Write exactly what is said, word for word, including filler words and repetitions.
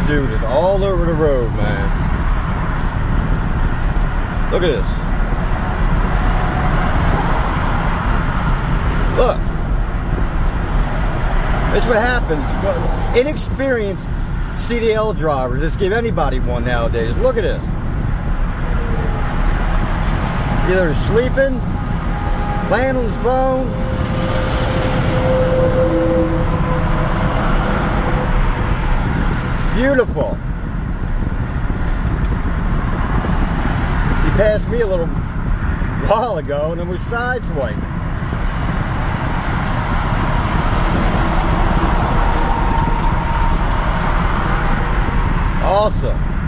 dude is all over the road, man. Look at this. Look. That's what happens. Inexperienced C D L drivers just give anybody one nowadays. Look at this. Either sleeping, playing on his phone. Beautiful. He passed me a little while ago and then was sideswiping. Awesome.